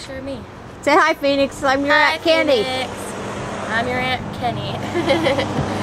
picture of me. Say hi, Phoenix. I'm your Aunt Candy. Phoenix. I'm your Aunt Kenny.